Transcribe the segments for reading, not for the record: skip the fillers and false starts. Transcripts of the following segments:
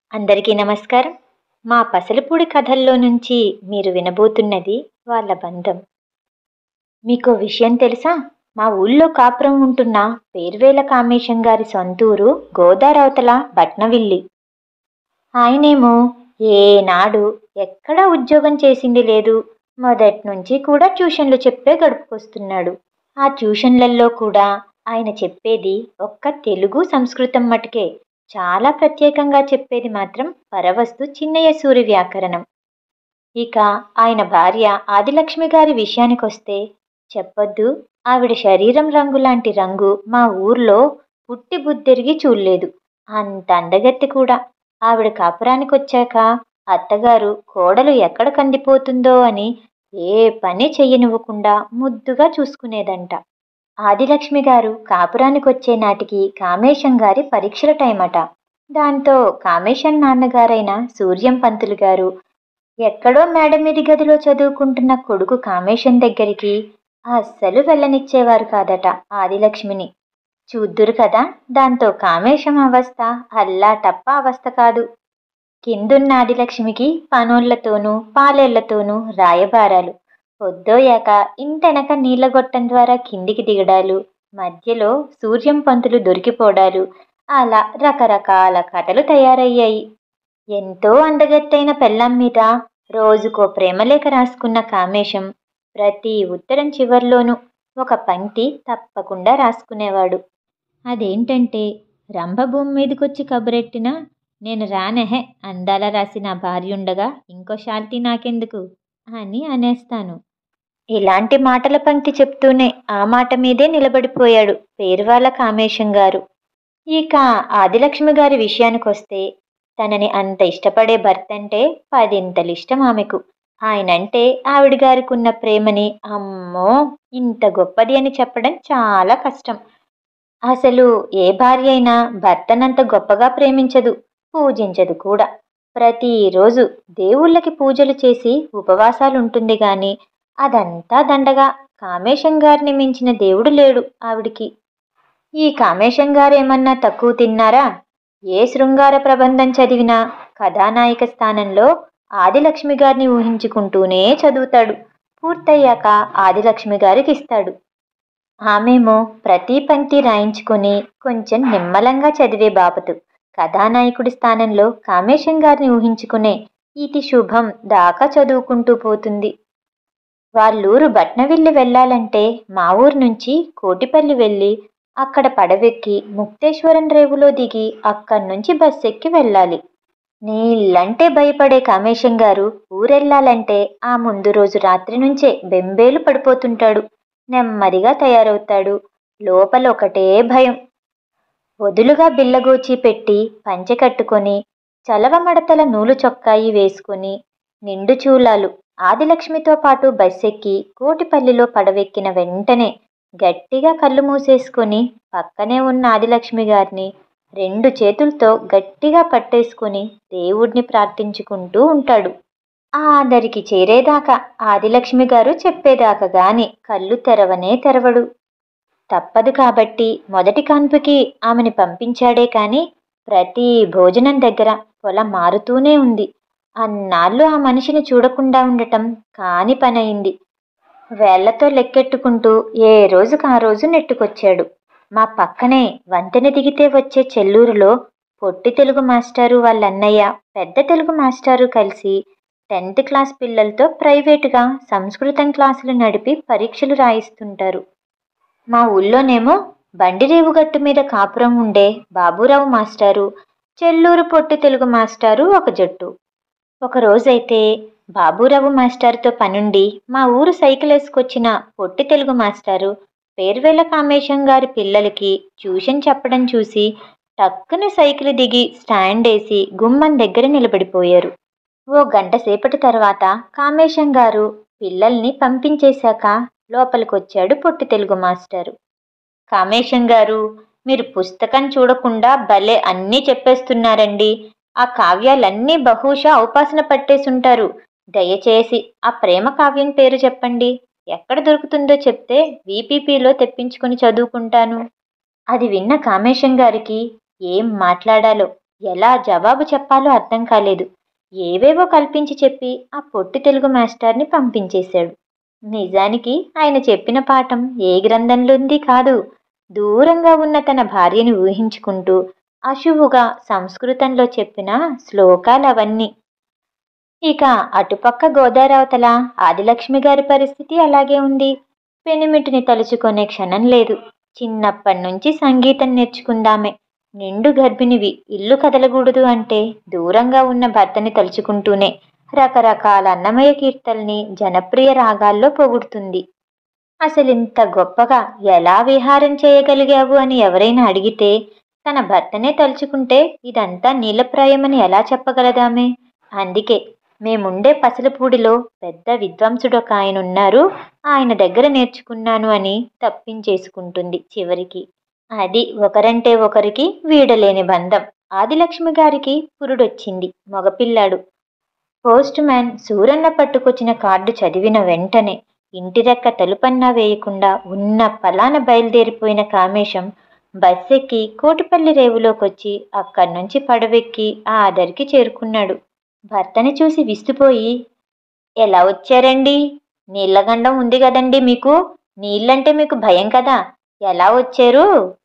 అందరికీ నమస్కారం. మా పసలపూడి కథల్లో నుంచి మీరు వినబోతున్నది వాళ్ళ బంధం. మీకో విషయం తెలుసా? మా ఊళ్ళో కాపురం ఉంటున్న పేర్వేల కామేశం గారి సొంతూరు గోదారవతల బట్నవిల్లి. ఆయనేమో ఏనాడు ఎక్కడా ఉద్యోగం చేసింది లేదు. మొదట్నుంచి కూడా ట్యూషన్లు చెప్పే గడుపుకొస్తున్నాడు. ఆ ట్యూషన్లలో కూడా ఆయన చెప్పేది ఒక్క తెలుగు, సంస్కృతం మటుకే. చాలా ప్రత్యేకంగా చెప్పేది మాత్రం పరవస్తు చిన్నయ్య సూరి వ్యాకరణం. ఇక ఆయన భార్య ఆదిలక్ష్మి గారి విషయానికొస్తే చెప్పొద్దు. ఆవిడ శరీరం రంగు లాంటి రంగు మా ఊర్లో పుట్టి బుద్దెరిగి చూడలేదు. అంత అందగత్తె కూడా. ఆవిడ కాపురానికొచ్చాక అత్తగారు కోడలు ఎక్కడ కందిపోతుందో అని ఏ పని చెయ్యనివ్వకుండా ముద్దుగా చూసుకునేదంట. ఆదిలక్ష్మి గారు కాపురానికొచ్చే నాటికి కామేశం గారి పరీక్షల టైమట. దాంతో కామేశం నాన్నగారైన సూర్యం పంతులు గారు ఎక్కడో మేడ మీది గదిలో చదువుకుంటున్న కొడుకు కామేశం దగ్గరికి అస్సలు వెళ్ళనిచ్చేవారు కాదట ఆదిలక్ష్మిని. చూద్దురు కదా, దాంతో కామేశం అవస్థ అల్లా టప్ప అవస్థ కాదు. కిందున్న ఆదిలక్ష్మికి పనోళ్లతోనూ పాలేళ్లతోనూ రాయబారాలు. పొద్దోయాక ఇంటెనక నీళ్లగొట్టం ద్వారా కిందికి దిగడాలు, మధ్యలో సూర్యం పంతులు దొరికిపోవడాలు, అలా రకరకాల కథలు తయారయ్యాయి. ఎంతో అందగత్తైన పెళ్ళాం మీద రోజుకో ప్రేమలేఖ రాసుకున్న కామేశం ప్రతి ఉత్తరం చివర్లోనూ ఒక పంక్తి తప్పకుండా రాసుకునేవాడు. అదేంటంటే, రంభ భూమి మీదకొచ్చి కబురెట్టినా నేను రానెహే, అందాల రాసి నా భార్యుండగా ఇంకో శాల్తీ నాకెందుకు అని అనేస్తాను. ఇలాంటి మాటల పంక్తి చెప్తూనే ఆ మాట మీదే నిలబడిపోయాడు పేరువాళ్ళ కామేశం గారు. ఇక ఆదిలక్ష్మి గారి విషయానికొస్తే తనని అంత ఇష్టపడే భర్తంటే పదింతలిష్టం ఆమెకు. ఆయనంటే ఆవిడ గారికున్న ప్రేమని అమ్మో ఇంత గొప్పది అని చెప్పడం చాలా కష్టం. అసలు ఏ భార్య అయినా భర్తనంత గొప్పగా ప్రేమించదు, పూజించదు కూడా. ప్రతిరోజు దేవుళ్ళకి పూజలు చేసి ఉపవాసాలుంటుంది గాని అదంతా దండగా కామేశం గారిని మించిన దేవుడు లేడు ఆవిడికి. ఈ కామేశం గారేమన్నా తక్కువ తిన్నారా? ఏ శృంగార ప్రబంధం చదివినా కథానాయిక స్థానంలో ఆదిలక్ష్మి గారిని ఊహించుకుంటూనే చదువుతాడు. పూర్తయ్యాక ఆదిలక్ష్మి గారికి ఇస్తాడు. ఆమెమో ప్రతి పంక్తి రాయించుకొని కొంచెం నిమ్మలంగా చదివే బాపతు కథానాయకుడి స్థానంలో కామేశం గారిని ఊహించుకునే ఇతి శుభం దాకా చదువుకుంటూ పోతుంది. వాళ్ళూరు బట్నవిల్లి వెళ్ళాలంటే మా ఊరు నుంచి కోటిపల్లి వెళ్ళి అక్కడ పడవెక్కి ముక్తేశ్వరం రేవులో దిగి అక్కడ్నుంచి బస్సెక్కి వెళ్ళాలి. నీళ్ళంటే భయపడే కామేశం గారు ఊరెళ్ళాలంటే ఆ ముందు రోజు రాత్రి నుంచే బెంబేలు పడిపోతుంటాడు. నెమ్మదిగా తయారవుతాడు. లోపల ఒకటే భయం. వదులుగా బిల్లగోచి పెట్టి పంచె కట్టుకొని చలవ మడతల నూలు చొక్కాయి వేసుకుని నిండు చూలాలు ఆదిలక్ష్మితో పాటు బస్సెక్కి కోటిపల్లిలో పడవెక్కిన వెంటనే గట్టిగా కళ్ళు మూసేసుకొని పక్కనే ఉన్న ఆదిలక్ష్మి గారిని రెండు చేతులతో గట్టిగా పట్టేసుకుని దేవుడిని ప్రార్థించుకుంటూ ఉంటాడు. ఆదరికి చేరేదాకా ఆదిలక్ష్మి గారు చెప్పేదాకా గాని కళ్ళు తెరవనే తెరవడు. తప్పదు కాబట్టి మొదటి కాన్పుకి ఆమెని పంపించాడే కాని ప్రతి భోజనం దగ్గర పొల మారుతూనే ఉంది. అన్నాళ్ళు ఆ మనిషిని చూడకుండా ఉండటం కాని పనయింది. వేళ్లతో లెక్కెట్టుకుంటూ ఏ రోజుకు ఆ రోజు నెట్టుకొచ్చాడు. మా పక్కనే వంతెన దిగితే వచ్చే చెల్లూరులో పొట్టి తెలుగు మాస్టారు వాళ్ళన్నయ్య పెద్ద తెలుగు మాస్టారు కలిసి 10th క్లాస్ పిల్లలతో ప్రైవేటుగా సంస్కృతం క్లాసులు నడిపి పరీక్షలు రాయిస్తుంటారు. మా ఊళ్ళోనేమో బండిరేవు గట్టు మీద కాపురం ఉండే బాబూరావు మాస్టారు, చెల్లూరు పొట్టి తెలుగు మాస్టారు ఒక జట్టు. ఒకరోజైతే బాబూరావు మాస్టారుతో పనుండి మా ఊరు సైకిల్ వేసుకొచ్చిన పొట్టి తెలుగు మాస్టారు పేర్వేల కామేశం గారి పిల్లలకి ట్యూషన్ చెప్పడం చూసి టక్కున సైకిల్ దిగి స్టాండ్ వేసి గుమ్మం దగ్గర నిలబడిపోయారు. ఓ గంట సేపటి తర్వాత కామేశం గారు పిల్లల్ని పంపించేశాక లోపలికొచ్చాడు పొట్టి తెలుగు మాస్టారు. కామేశం గారు, మీరు పుస్తకం చూడకుండా భలే అన్నీ చెప్పేస్తున్నారండి. ఆ కావ్యాలన్నీ బహుశా ఔపాసన పట్టేసుంటారు. దయచేసి ఆ ప్రేమ కావ్యం పేరు చెప్పండి. ఎక్కడ దొరుకుతుందో చెప్తే వీపీపీలో తెప్పించుకుని చదువుకుంటాను. అది విన్న కామేశం గారికి ఏం మాట్లాడాలో ఎలా జవాబు చెప్పాలో అర్థం కాలేదు. ఏవేవో కల్పించి చెప్పి ఆ పొట్టి తెలుగు మాస్టర్ని పంపించేశాడు. నిజానికి ఆయన చెప్పిన పాఠం ఏ గ్రంథంలోంది కాదు. దూరంగా ఉన్న తన భార్యని ఊహించుకుంటూ అశువుగా సంస్కృతంలో చెప్పిన శ్లోకాలవన్నీ. ఇక అటుపక్క గోదావతల ఆదిలక్ష్మి గారి పరిస్థితి అలాగే ఉంది. పెనిమిటిని తలుచుకునే క్షణం లేదు. చిన్నప్పటి నుంచి సంగీతం నేర్చుకుందామే. నిండు గర్భిణివి, ఇల్లు కదలకూడదు అంటే దూరంగా ఉన్న భర్తని తలుచుకుంటూనే రకరకాల అన్నమయ్య కీర్తనల్ని జనప్రియ రాగాల్లో పొగుడుతుంది. అసలింత గొప్పగా ఎలా విహారం చేయగలిగావు అని ఎవరైనా అడిగితే తన భర్తనే తలుచుకుంటే ఇదంతా నీలప్రాయమని ఎలా చెప్పగలదామే? అందుకే మేముండే పసలపూడిలో పెద్ద విద్వాంసుడొక ఆయనున్నారు, ఆయన దగ్గర నేర్చుకున్నాను అని తప్పించేసుకుంటుంది చివరికి. అది ఒకరంటే ఒకరికి వీడలేని బంధం. ఆదిలక్ష్మి గారికి పురుడొచ్చింది, మగపిల్లాడు. పోస్ట్ మ్యాన్ సూరన్న పట్టుకొచ్చిన కార్డు చదివిన వెంటనే ఇంటిరెక్క తలుపన్నా వేయకుండా ఉన్న పలాన బయలుదేరిపోయిన కామేశం బస్సెక్కి కోటిపల్లి రేవులోకొచ్చి అక్కడ్నుంచి పడవెక్కి ఆ ఆదరికి చేరుకున్నాడు. భర్తని చూసి విస్తుపోయి, ఎలా వచ్చారండి? నీళ్లగండం ఉంది కదండి మీకు, నీళ్ళంటే మీకు భయం కదా, ఎలా వచ్చారు?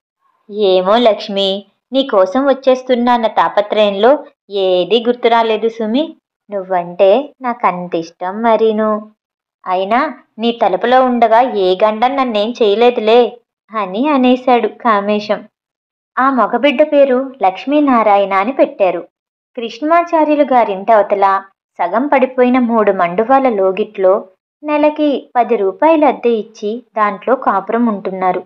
ఏమో లక్ష్మి, నీకోసం వచ్చేస్తున్నా అన్న తాపత్రయంలో ఏదీ గుర్తురాలేదు సుమి. నువ్వంటే నాకంత ఇష్టం మరీను. అయినా నీ తలుపులో ఉండగా ఏ గండం నన్నేం చేయలేదులే అని అనేశాడు కామేశం. ఆ మగబిడ్డ పేరు లక్ష్మీనారాయణ అని పెట్టారు. కృష్ణమాచార్యులు గారింటి అవతల సగం పడిపోయిన 3 మండువాల లోగిట్లో నెలకి 10 రూపాయలు అద్దె ఇచ్చి దాంట్లో కాపురం ఉంటున్నారు.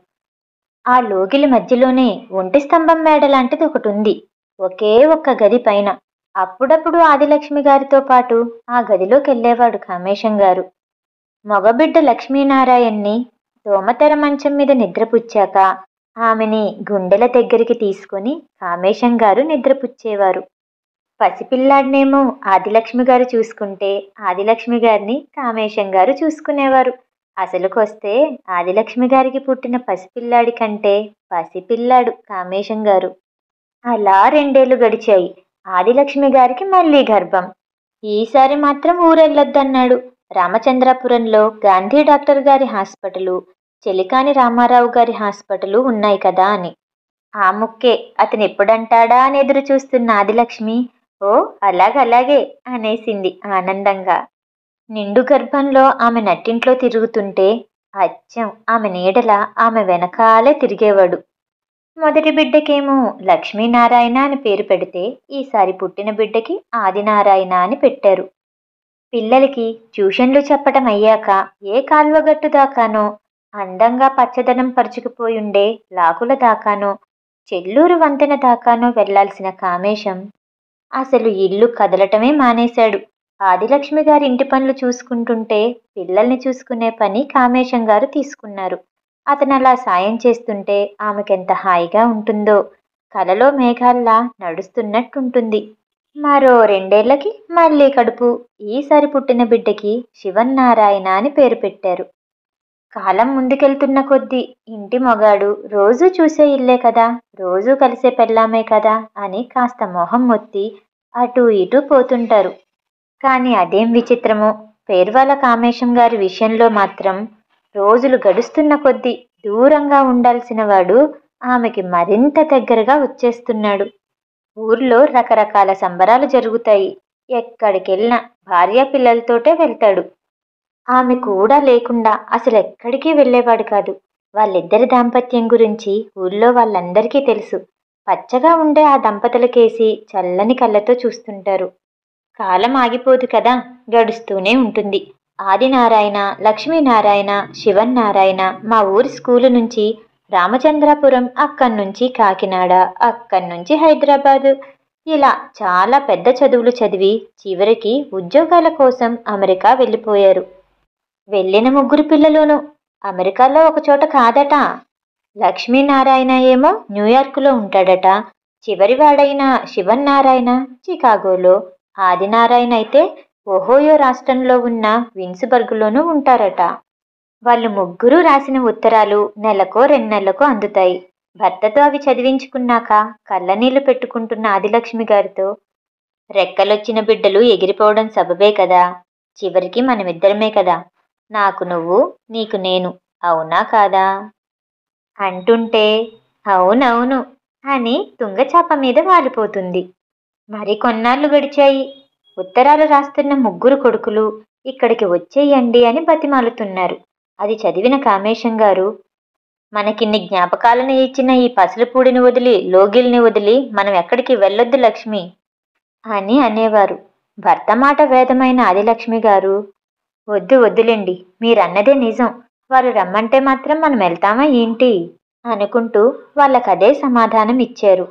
ఆ లోగిలి మధ్యలోనే ఒంటి స్తంభం మేడ లాంటిది ఒకటి ఉంది, ఒకే ఒక్క గది పైన. అప్పుడప్పుడు ఆదిలక్ష్మి గారితో పాటు ఆ గదిలోకి వెళ్ళేవాడు కామేశం గారు. మగబిడ్డ లక్ష్మీనారాయణ్ణి దోమతెర మంచం మీద నిద్రపుచ్చాక ఆమెని గుండెల దగ్గరికి తీసుకుని కామేశం గారు నిద్రపుచ్చేవారు. పసిపిల్లాడినేమో ఆదిలక్ష్మి గారు చూసుకుంటే ఆదిలక్ష్మి గారిని కామేశం గారు చూసుకునేవారు. అసలుకొస్తే ఆదిలక్ష్మి గారికి పుట్టిన పసిపిల్లాడి కంటే పసిపిల్లాడు కామేశం గారు. అలా 2 ఏళ్లు గడిచాయి. ఆదిలక్ష్మి గారికి మళ్ళీ గర్భం. ఈసారి మాత్రం ఊరెళ్ళొద్దన్నాడు. రామచంద్రాపురంలో గాంధీ డాక్టర్ గారి హాస్పిటలు, చెలికాని రామారావు గారి హాస్పిటలు ఉన్నాయి కదా అని. ఆ ముక్కే అతను ఎప్పుడంటాడా అని ఎదురు చూస్తున్న ఆదిలక్ష్మి, ఓ అలాగలాగే అనేసింది ఆనందంగా. నిండు గర్భంలో ఆమె నట్టింట్లో తిరుగుతుంటే అచ్చం ఆమె నీడల ఆమె వెనకాలే తిరిగేవాడు. మొదటి బిడ్డకేమో లక్ష్మీనారాయణ అని పేరు పెడితే ఈసారి పుట్టిన బిడ్డకి ఆదినారాయణ అని పెట్టారు. పిల్లలకి ట్యూషన్లు చెప్పటం అయ్యాక ఏ కాల్వగట్టు దాకానో, అందంగా పచ్చదనం పరుచుకుపోయుండే లాకుల దాకానో, చెల్లూరు వంతెన దాకానో వెళ్లాల్సిన కామేశం అసలు ఇల్లు కదలటమే మానేశాడు. ఆదిలక్ష్మి గారి ఇంటి పనులు చూసుకుంటుంటే పిల్లల్ని చూసుకునే పని కామేశం గారు తీసుకున్నారు. అతను అలా సాయం చేస్తుంటే ఆమెకెంత హాయిగా ఉంటుందో, కలలో మేఘాల్లా నడుస్తున్నట్టుంటుంది. మరో 2 ఏళ్లకి మళ్ళీ కడుపు. ఈసారి పుట్టిన బిడ్డకి శివన్నారాయణ అని పేరు పెట్టారు. కాలం ముందుకెళ్తున్న కొద్దీ ఇంటి మొగాడు రోజూ చూసే ఇల్లే కదా, రోజూ కలిసే పెళ్ళామే కదా అని కాస్త మొహం మొత్తి అటూ ఇటూ పోతుంటారు. కానీ అదేం విచిత్రమో, పేర్వాల కామేశం గారి విషయంలో మాత్రం రోజులు గడుస్తున్న కొద్దీ దూరంగా ఉండాల్సిన వాడు ఆమెకి మరింత దగ్గరగా వచ్చేస్తున్నాడు. ఊర్లో రకరకాల సంబరాలు జరుగుతాయి. ఎక్కడికెళ్ళినా భార్యా పిల్లలతోటే వెళ్తాడు. ఆమె కూడా లేకుండా అసలు ఎక్కడికి వెళ్ళేవాడు కాదు. వాళ్ళిద్దరి దాంపత్యం గురించి ఊళ్ళో వాళ్ళందరికీ తెలుసు. పచ్చగా ఉండే ఆ దంపతులకేసి చల్లని కళ్ళతో చూస్తుంటారు. కాలం ఆగిపోదు కదా, గడుస్తూనే ఉంటుంది. ఆదినారాయణ, లక్ష్మీనారాయణ, శివన్నారాయణ మా ఊరి స్కూలు నుంచి రామచంద్రాపురం, అక్కడ్నుంచి కాకినాడ, అక్కడ్నుంచి హైదరాబాదు, ఇలా చాలా పెద్ద చదువులు చదివి చివరికి ఉద్యోగాల కోసం అమెరికా వెళ్ళిపోయారు. వెళ్ళిన 3 పిల్లలును అమెరికాలో ఒకచోట కాదట. లక్ష్మీనారాయణ ఏమో న్యూయార్కులో ఉంటాడట. చివరివాడైన శివన్నారాయణ చికాగోలో, ఆదినారాయణ అయితే ఒహోయో రాష్ట్రంలో ఉన్న విన్స్బర్గ్లోనూ ఉంటారట. వాళ్ళు 3 రాసిన ఉత్తరాలు నెలకో 2 నెలలకో అందుతాయి. భర్తతో అవి చదివించుకున్నాక కళ్ళనీళ్లు పెట్టుకుంటున్న ఆదిలక్ష్మి గారితో, రెక్కలొచ్చిన బిడ్డలు ఎగిరిపోవడం సబబే కదా, చివరికి మనమిద్దరమే కదా, నాకు నువ్వు నీకు నేను, అవునా కాదా అంటుంటే, అవునవును అని తుంగచాప మీద వాలిపోతుంది. మరి కొన్నాళ్ళు గడిచాయి. ఉత్తరాలు రాస్తున్న ముగ్గురు కొడుకులు ఇక్కడికి వచ్చేయండి అని బతిమాలుతున్నారు. అది చదివిన కామేశం గారు, మనకిన్ని జ్ఞాపకాలను ఇచ్చిన ఈ పసలపూడిని వదిలి, లోగిల్ని వదిలి మనం ఎక్కడికి వెళ్ళొద్దు లక్ష్మి అని అనేవారు. భర్త మాట వేదమైన ఆదిలక్ష్మి గారు, వద్దు వద్దులేండి, మీరన్నదే నిజం, వారు రమ్మంటే మాత్రం మనం వెళ్తామా ఏంటి అనుకుంటూ వాళ్ళకదే సమాధానం ఇచ్చారు.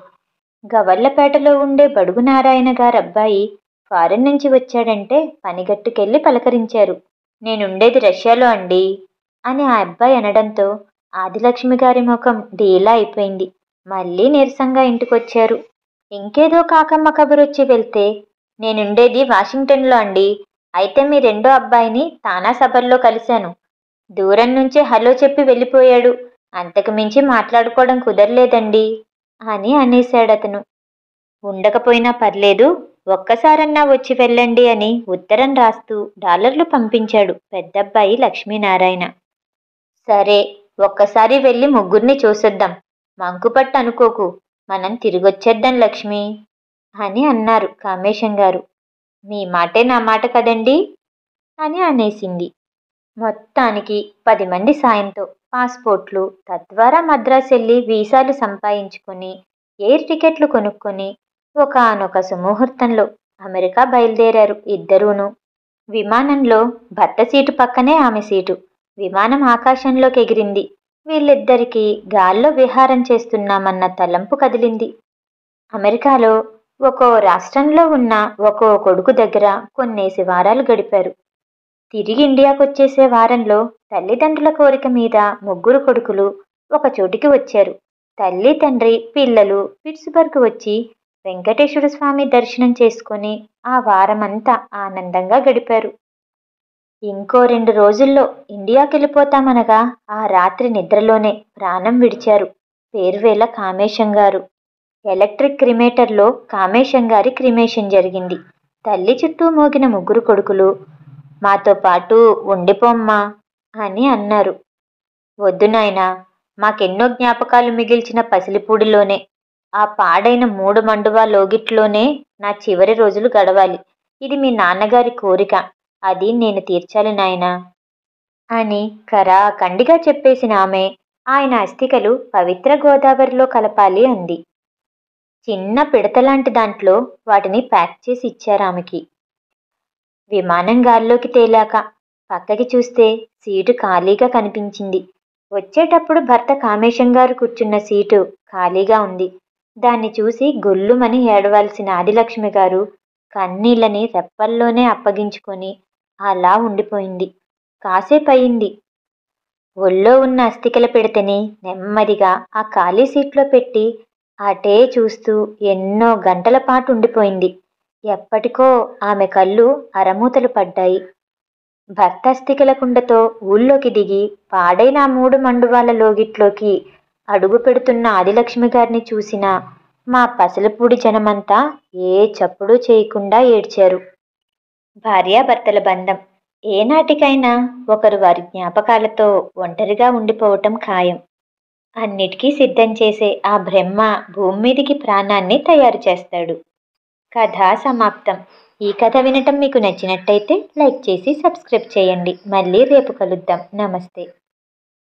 గవళ్లపేటలో ఉండే బడుగు నారాయణ గారబ్బాయి ఫారెన్ నుంచి వచ్చాడంటే పనిగట్టుకెళ్ళి పలకరించారు. నేనుండేది రష్యాలో అండి అని ఆ అబ్బాయి అనడంతో ఆదిలక్ష్మి గారి ముఖం డీలా అయిపోయింది. మళ్ళీ నీరసంగా ఇంటికొచ్చారు. ఇంకేదో కాకమ్మ కబురొచ్చి వెళ్తే, నేనుండేది వాషింగ్టన్లో అండి, అయితే మీ రెండో అబ్బాయిని తానా సభల్లో కలిశాను, దూరం నుంచే హలో చెప్పి వెళ్ళిపోయాడు, అంతకు మించి మాట్లాడుకోవడం కుదరలేదండి అని అనేశాడతను. ఉండకపోయినా పర్లేదు, ఒక్కసారన్నా వచ్చి వెళ్ళండి అని ఉత్తరం రాస్తూ డాలర్లు పంపించాడు పెద్దబ్బాయి లక్ష్మీనారాయణ. సరే, ఒక్కసారి వెళ్ళి ముగ్గురిని చూసొద్దాం, మంకుపట్టు అనుకోకు, మనం తిరిగొచ్చేద్దాం లక్ష్మి అని అన్నారు కామేశం గారు. మీ మాటే నా మాట కదండి అని అనేసింది. మొత్తానికి 10 మంది సాయంతో పాస్పోర్ట్లు, తద్వారా మద్రాసు వెళ్ళి వీసాలు సంపాదించుకొని, ఎయిర్ టికెట్లు కొనుక్కొని ఒకానొక సుముహూర్తంలో అమెరికా బయలుదేరారు ఇద్దరూను. విమానంలో భర్త సీటు పక్కనే ఆమె సీటు. విమానం ఆకాశంలోకి ఎగిరింది. వీళ్ళిద్దరికీ గాల్లో విహారం చేస్తున్నామన్న తలంపు కదిలింది. అమెరికాలో ఒక్కో రాష్ట్రంలో ఉన్న ఒక్కో కొడుకు దగ్గర కొన్నేసి వారాలు గడిపారు. తిరిగి ఇండియాకొచ్చేసే వారంలో తల్లిదండ్రుల కోరిక మీద ముగ్గురు కొడుకులు ఒక చోటికి వచ్చారు. తల్లి, తండ్రి, పిల్లలు పిట్స్బర్గ్ వచ్చి వెంకటేశ్వర స్వామి దర్శనం చేసుకుని ఆ వారమంతా ఆనందంగా గడిపారు. ఇంకో 2 రోజుల్లో ఇండియాకెళ్ళిపోతామనగా ఆ రాత్రి నిద్రలోనే ప్రాణం విడిచారు పేర్వేల కామేశం గారు. ఎలక్ట్రిక్ క్రిమేటర్లో కామేశం గారి క్రిమేషన్ జరిగింది. తల్లి చుట్టూ మోగిన ముగ్గురు కొడుకులు, మాతో పాటు ఉండిపోమ్మా అని అన్నారు. వద్దు నాయనా, మాకెన్నో జ్ఞాపకాలు మిగిల్చిన పసిలిపూడిలోనే, ఆ పాడైన 3 మండువా లోగిట్లోనే నా చివరి రోజులు గడవాలి. ఇది మీ నాన్నగారి కోరిక, అది నేను తీర్చాలి నాయనా అని కరాఖండిగా చెప్పేసిన ఆమె, ఆయన అస్థికలు పవిత్ర గోదావరిలో కలపాలి అంది. చిన్న పిడతలాంటి దాంట్లో వాటిని ప్యాక్ చేసి ఇచ్చారామెకి. విమానం గాల్లోకి తేలాక పక్కకి చూస్తే సీటు ఖాళీగా కనిపించింది. వచ్చేటప్పుడు భర్త కామేశం గారు కూర్చున్న సీటు ఖాళీగా ఉంది. దాన్ని చూసి గొల్లుమని ఏడవాల్సిన ఆదిలక్ష్మి గారు కన్నీళ్ళని రెప్పల్లోనే అప్పగించుకొని అలా ఉండిపోయింది. కాసేపయింది. ఒళ్ళో ఉన్న అస్థికల పిడతని నెమ్మదిగా ఆ ఖాళీ సీట్లో పెట్టి అటే చూస్తూ ఎన్నో గంటల పాటు ఉండిపోయింది. ఎప్పటికో ఆమె కళ్ళు అరమూతలు పడ్డాయి. భర్త అస్థికల కుండతో ఊళ్ళోకి దిగి పాడైన 3 మండువాల లోగిట్లోకి అడుగు పెడుతున్న ఆదిలక్ష్మి గారిని చూసిన మా పసలపూడి జనమంతా ఏ చప్పుడు చేయకుండా ఏడ్చారు. భార్యాభర్తల బంధం ఏనాటికైనా ఒకరు వారి జ్ఞాపకాలతో ఒంటరిగా ఉండిపోవటం ఖాయం. అన్నిటికీ సిద్ధం చేసే ఆ బ్రహ్మ భూమి మీదికి ప్రాణాన్ని తయారు చేస్తాడు. కథ సమాప్తం. ఈ కథ వినటం మీకు నచ్చినట్టయితే లైక్ చేసి సబ్స్క్రైబ్ చేయండి. మళ్ళీ రేపు కలుద్దాం. నమస్తే.